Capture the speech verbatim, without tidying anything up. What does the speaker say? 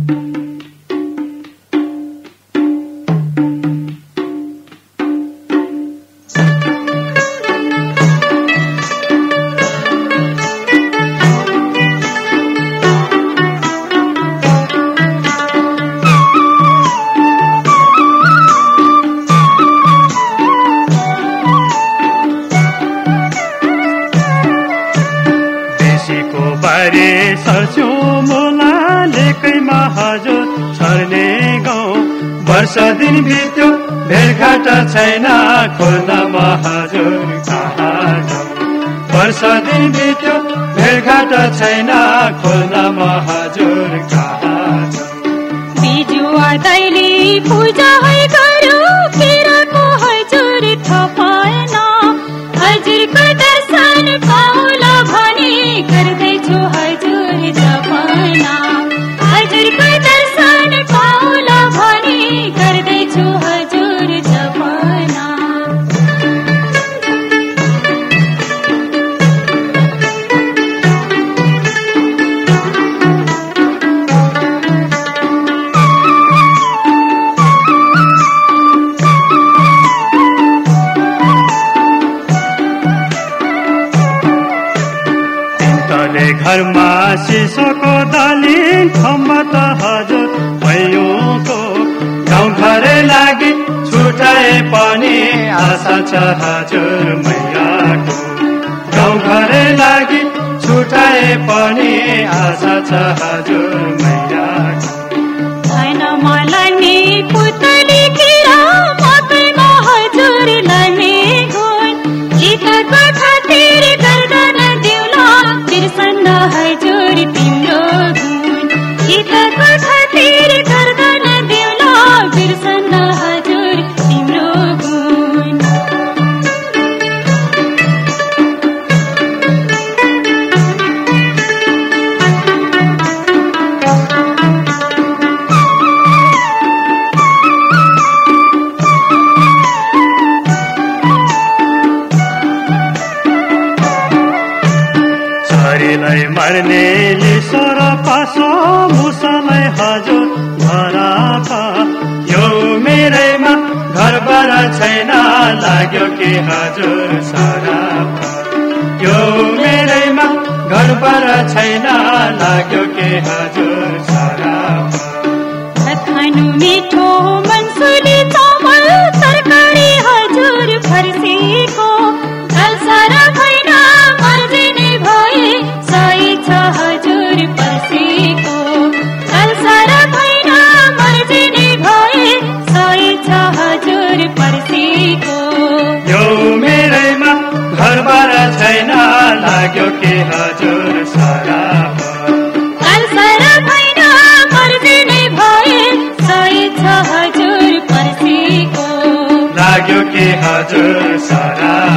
वर्ष दिन बित्यो भेटघाट छैन खोल्नमा हजुर कहाँ जाऊँ। वर्ष दिन बित्यो भेटघाट छैन खोल्नमा हजुर कहाँ जाऊँ। बिजुवा दैली पूजा है गरौ केराको हजुर थपाएन। हजुरको दर्शन पाउला भनी गर्दैछु हजुर जपना। हजुरको दर्शन पाउला भनी गर्दैछु हजुर जपना। घरमा सिसोको दलिन खम्बत हजुर भैयोको गाउँ घरै लागि छुटाए पनि आशा छ हजुर मैयाको। गाउँ घरै लागि छुटाए पनि आशा छ हजुर मैयाको। छैन मलाई नि पुतली किरा मकैमा हजुर लाने गुण। गीतको खातिर गर्दैन दिउला बिर्सन हजुर तिम्रो गुण। गीतको खातिर गर्दैन दिउला बिर्सन हजुर तिम्रो गुण। छोरीलाई मर्ने लिसर पासो मुसालाई हजुर घरपा। यो मेरैमा घरबार छैन लाग्यो के हजुर सराप। यो मेरैमा घरबार छैन लाग्यो के हजुर सराप। खानु मिठो मनसुली चामल तरकारी हजुर फर्सीको। कलसारा भएन मर्जी नै भए सही छ हजुर पर्सीको। कलसारा भएन मर्जी नै भए सही छ हजुर पर्सीको। यो मेरैमा घरबार छैन लाग्यो के हजुर सराप। कलसारा भएन मर्जी नै भए सही छ हजुर पर्सीको। लाग्यो के हजुर सराप।